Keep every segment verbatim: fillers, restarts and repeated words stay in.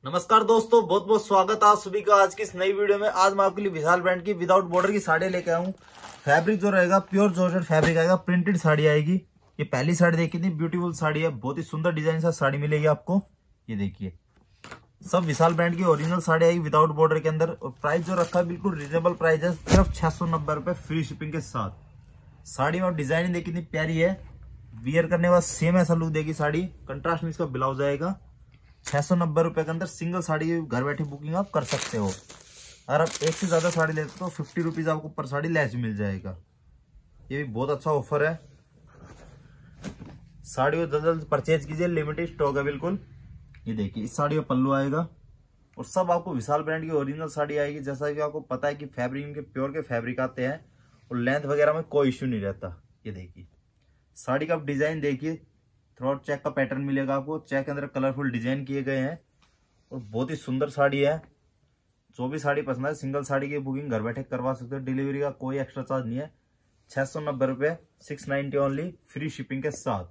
नमस्कार दोस्तों, बहुत बहुत स्वागत है आप सभी का आज की इस नई वीडियो में। आज मैं आपके लिए विशाल ब्रांड की विदाउट बॉर्डर की साड़ी लेके आऊँ। फैब्रिक जो रहेगा प्योर जॉर्जेट फैब्रिक आएगा, प्रिंटेड साड़ी आएगी। ये पहली साड़ी देखी थी, ब्यूटीफुल साड़ी है, बहुत ही सुंदर डिजाइन सा साड़ी मिलेगी आपको। ये देखिए, सब विशाल ब्रांड की ओरिजिनल साड़ी आएगी विदाउट बॉर्डर के अंदर। और प्राइस जो रखा है बिल्कुल रीजनेबल प्राइस है, सिर्फ छह सौ नब्बे रुपए फ्री शिपिंग के साथ। साड़ी में डिजाइन देखिए कितनी प्यारी है, वियर करने के बाद सेम ऐसा लुक देगी साड़ी। कंट्रास्ट में इसका ब्लाउज आएगा। छह सौ नब्बे रुपए के अंदर सिंगल साड़ी घर बैठे बुकिंग आप कर सकते हो। अगर आप एक से ज्यादा साड़ी लेते हो तो फिफ्टी रुपीज आपको पर साड़ी लेस मिल जाएगा। ये भी बहुत अच्छा ऑफर है। साड़ी को जल्द जल्द परचेज कीजिए, लिमिटेड स्टॉक है बिल्कुल। ये देखिए, इस साड़ी में पल्लू आएगा और सब आपको विशाल ब्रांड की ओरिजिनल साड़ी आएगी। जैसा कि आपको पता है कि फैब्रिक इनके प्योर के फैब्रिक आते हैं और लेंथ वगैरह में कोई इश्यू नहीं रहता। ये देखिए, साड़ी का आप डिजाइन देखिए, थ्रोट चेक का पैटर्न मिलेगा आपको। चेक के अंदर कलरफुल डिजाइन किए गए हैं और बहुत ही सुंदर साड़ी है। जो भी साड़ी पसंद है सिंगल साड़ी की बुकिंग घर बैठे करवा सकते हो। डिलीवरी का कोई एक्स्ट्रा चार्ज नहीं है। छह सौ नब्बे रुपए, six ninety only, free shipping के साथ।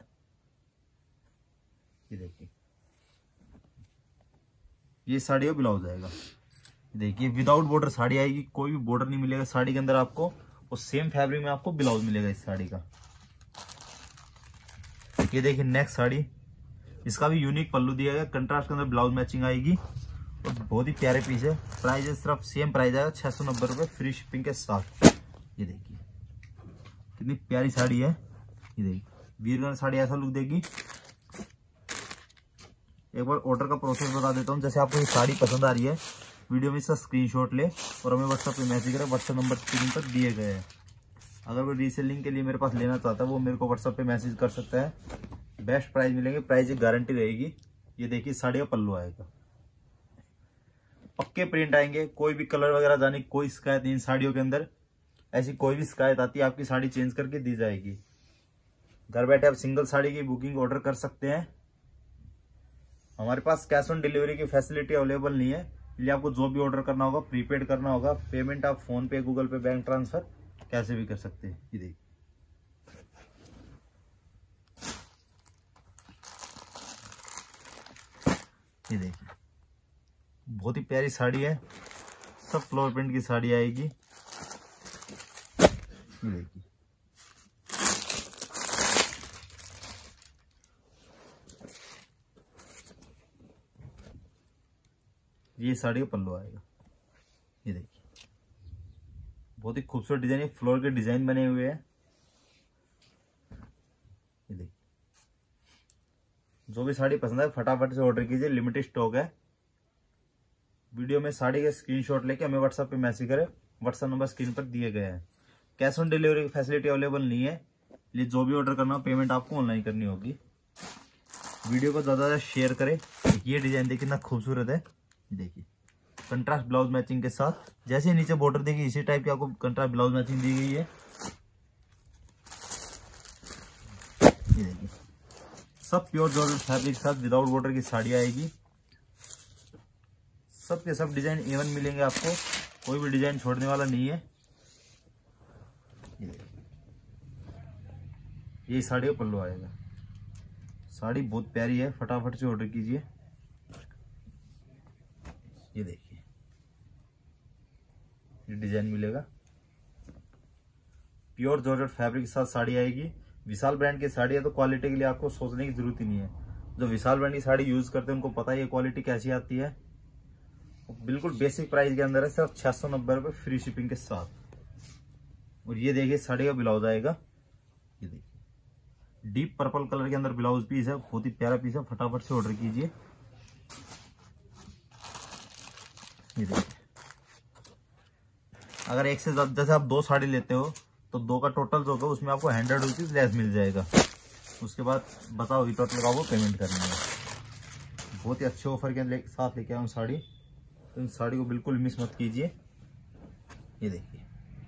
ये देखिए, ये साड़ी का ब्लाउज आएगा। देखिए, विदाउट बॉर्डर साड़ी आएगी, कोई भी बॉर्डर नहीं मिलेगा साड़ी के अंदर आपको। और सेम फैब्रिक में आपको ब्लाउज मिलेगा इस साड़ी का। ये देखिए, नेक्स्ट साड़ी, इसका भी यूनिक पल्लू दिया गया, कंट्रास्ट के अंदर ब्लाउज मैचिंग आएगी और बहुत ही प्यारे पीस है। प्राइस है सिर्फ सेम प्राइस आएगा, छह सौ नब्बे रुपए फ्री शिपिंग के साथ। ये देखिए, कितनी प्यारी साड़ी है। ये देखिए, वीर साड़ी ऐसा लुक देगी। एक बार ऑर्डर का प्रोसेस बता देता हूँ। जैसे आपको ये साड़ी पसंद आ रही है, वीडियो में इसका स्क्रीनशॉट ले और हमें व्हाट्सएप पे मैसेज करें। व्हाट्सएप नंबर स्क्रीन पर दिए गए हैं। अगर कोई रीसेलिंग के लिए मेरे पास लेना चाहता है वो मेरे को व्हाट्सएप पे मैसेज कर सकता है। बेस्ट प्राइस मिलेंगे, प्राइस की गारंटी रहेगी। ये देखिए, साड़ी का पल्लू आएगा, पक्के प्रिंट आएंगे, कोई भी कलर वगैरह जाने की कोई शिकायत नहीं। इन साड़ियों के अंदर ऐसी कोई भी शिकायत आती है आपकी साड़ी चेंज करके दी जाएगी। घर बैठे आप सिंगल साड़ी की बुकिंग ऑर्डर कर सकते हैं। हमारे पास कैश ऑन डिलीवरी की फैसिलिटी अवेलेबल नहीं है, इसलिए आपको जो भी ऑर्डर करना होगा प्रीपेड करना होगा। पेमेंट आप फोन पे, गूगल पे, बैंक ट्रांसफर कैसे भी कर सकते हैं। ये देखिए, ये देखिए, बहुत ही प्यारी साड़ी है, सब फ्लोर प्रिंट की साड़ी आएगी। ये देखिए, ये साड़ी का पल्लू आएगा। ये देखिए, बहुत ही खूबसूरत डिजाइन है, फ्लोर के डिजाइन बने हुए हैं। ये देखिए, जो भी साड़ी पसंद है फटाफट से ऑर्डर कीजिए, लिमिटेड स्टॉक है। वीडियो में साड़ी का स्क्रीनशॉट लेके हमें व्हाट्सएप पे मैसेज करें। व्हाट्सएप नंबर स्क्रीन पर दिए गए हैं। कैश ऑन डिलीवरी की फैसिलिटी अवेलेबल नहीं है, इसलिए जो भी ऑर्डर करना हो पेमेंट आपको ऑनलाइन करनी होगी। वीडियो को ज्यादा ज्यादा शेयर करें। ये डिजाइन देखिए, कितना खूबसूरत है। देखिए, कंट्रास्ट ब्लाउज मैचिंग के साथ। जैसे नीचे बॉर्डर देखिए, इसी टाइप की आपको कंट्रास्ट ब्लाउज मैचिंग दी गई है। ये देखिए, सब प्योर जॉर्जेट फैब्रिक के साथ विदाउट बॉर्डर की साड़ी आएगी। सब के सब डिजाइन एवन मिलेंगे आपको, कोई भी डिजाइन छोड़ने वाला नहीं है। ये, ये साड़ी का पल्लू आएगा। साड़ी बहुत प्यारी है, फटाफट से ऑर्डर कीजिए। ये देखिए, ये डिजाइन मिलेगा, प्योर जॉर्जेट फैब्रिक के साथ साड़ी आएगी। विशाल ब्रांड की साड़ी है तो क्वालिटी के लिए आपको सोचने की जरूरत ही नहीं है। जो विशाल ब्रांड की साड़ी यूज करते हैं उनको पता है ये क्वालिटी कैसी आती है। बिल्कुल बेसिक प्राइस के अंदर है, सिर्फ छह सौ नब्बे रुपए फ्री शिपिंग के साथ। और ये देखिए, साड़ी का ब्लाउज आएगा। ये देखिए, डीप पर्पल कलर के अंदर ब्लाउज पीस है, बहुत ही प्यारा पीस है। फटाफट से ऑर्डर कीजिए। ये देखिए, अगर एक से ज्यादा, जैसे आप दो साड़ी लेते हो तो दो का टोटल जो होगा उसमें आपको हंड्रेड रुपीज लेस मिल जाएगा। उसके बाद बताओ ये टोटल का आपको पेमेंट करनी है। बहुत ही अच्छे ऑफर के साथ लेके आया हूँ साड़ी, तो इन साड़ी को बिल्कुल मिस मत कीजिए। ये देखिए,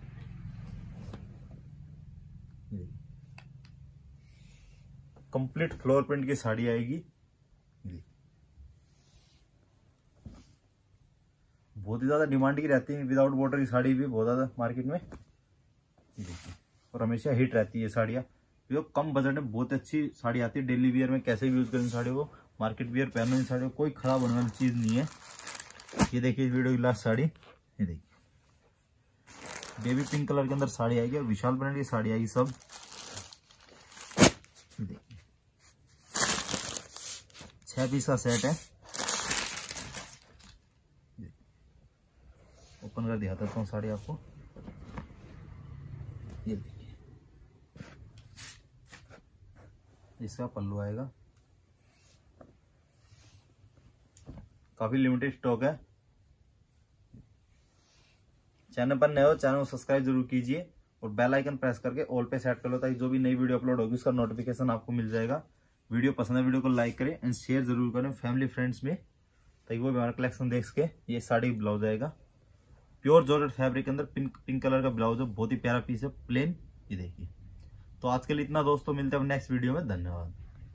कंप्लीट फ्लोर प्रिंट की साड़ी आएगी। बहुत ही ज्यादा डिमांड की रहती है विदाउट बॉर्डर की साड़ी भी, बहुत ज्यादा मार्केट में। देखिए, और हमेशा हिट रहती है साड़ियाँ। जो कम बजट में बहुत अच्छी साड़ी आती है, डेली वियर में कैसे भी यूज करें साड़ी को मार्केट वियर पहनो इन साड़ी, कोई खराब होने वाली चीज नहीं है। ये देखिए वीडियो की लास्ट साड़ी, ये देखिए बेबी पिंक कलर के अंदर साड़ी आएगी और विशाल ब्रांड की साड़ी आएगी सब। देखिए छह पीस का सेट है। ओपन कर दिखाता हूँ साड़ी आपको। ये देखिए इसका पल्लू आएगा, काफी लिमिटेड स्टॉक है। चैनल पर नए हो चैनल को सब्सक्राइब जरूर कीजिए और बेल आइकन प्रेस करके ऑल पे सेट कर लो, ताकि जो भी नई वीडियो अपलोड होगी उसका नोटिफिकेशन आपको मिल जाएगा। वीडियो पसंद है वीडियो को लाइक करें एंड शेयर जरूर करें फैमिली फ्रेंड्स में, ताकि वो भी हमारा कलेक्शन देख सके। ये साड़ी ब्लाउज आएगा प्योर जॉर्जेट फैब्रिक के अंदर, पिंक पिंक कलर का ब्लाउज है, बहुत ही प्यारा पीस है प्लेन। ये देखिए। तो आज के लिए इतना दोस्तों, मिलते हैं नेक्स्ट वीडियो में, धन्यवाद।